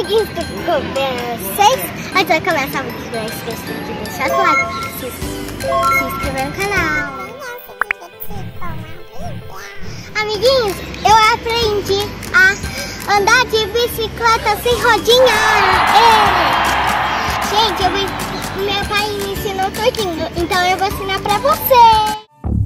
amiguinhos, tudo bom com vocês? Antes de começar o vídeo, não esqueça de deixar o like, se inscrever no canal. Amiguinhos, eu aprendi a andar de bicicleta sem rodinha. Gente, meu pai me ensinou tudinho, então eu vou ensinar pra você.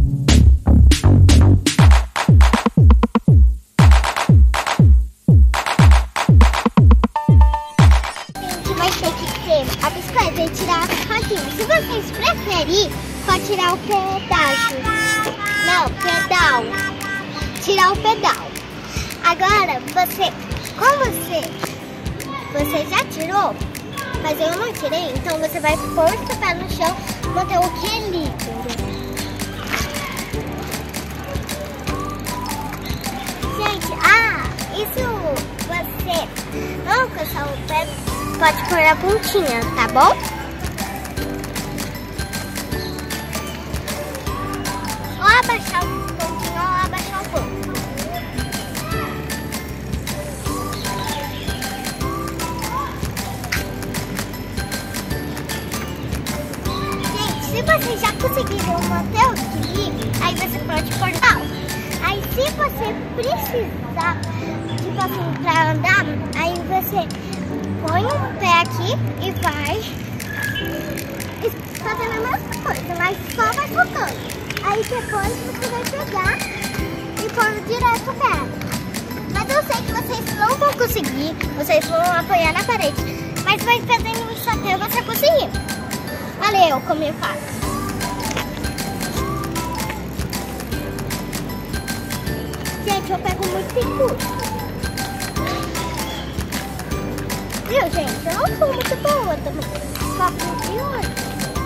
A bicicleta e tirar as rodinhas. Se vocês preferirem, pode tirar o pedágio. Não, pedal. Tirar o pedal. Agora, você já tirou, mas eu não tirei, então você vai pôr seu pé no chão, manter o equilíbrio. Gente, isso você não cansar o pé, pode pôr a pontinha, tá bom? Ou abaixar o pontinho ou abaixar o ponto. Gente, se você já conseguiu manter o equilíbrio, aí você pode pôr tal. Aí se você precisar de pra andar, aí você põe um pé aqui e vai fazendo a mesma coisa, mas só vai soltando. Aí depois você vai pegar e pôr direto o pé. Mas eu sei que vocês não vão conseguir, vocês vão apoiar na parede. Mas vai fazendo isso até você conseguir. Olha eu como eu faço. Gente, eu pego muito seguro. Viu, gente? Eu não sou muito boa também. Só de olho.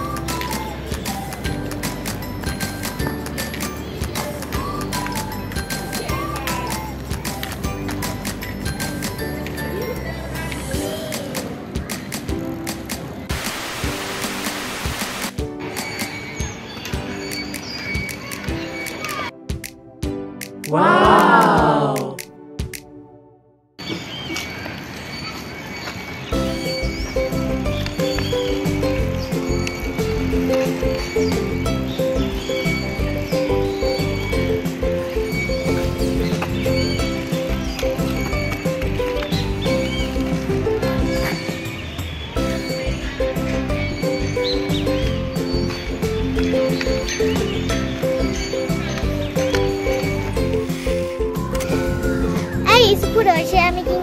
Uau! É isso por hoje, amiguinhos.